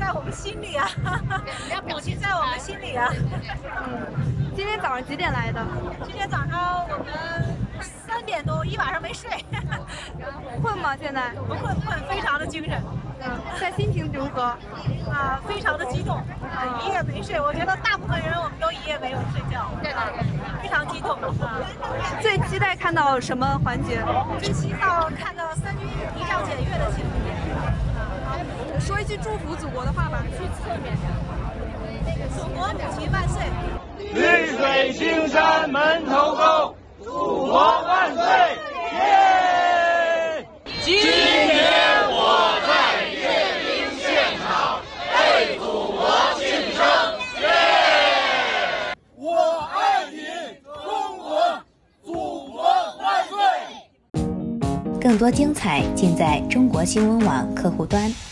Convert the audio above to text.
在我们心里啊，母亲在我们心里啊。 今天早上几点来的？ 今天早上我们3点多，一晚上没睡。 困吗？现在？ 不困，非常的精神。 现在心情如何？ 非常的激动，一夜没睡。我觉得大部分人我们都一夜没有睡觉。对，非常激动。 最期待看到什么环节？ 最期待看到3军仪仗检阅的情节。 说一句祝福祖国的话吧。 去侧面。祖国母亲万岁！ 绿水青山门头沟，祖国万岁！耶！今天我在阅兵现场为祖国庆生，耶！我爱你，中国，祖国万岁！ 更多精彩尽在中国新闻网客户端。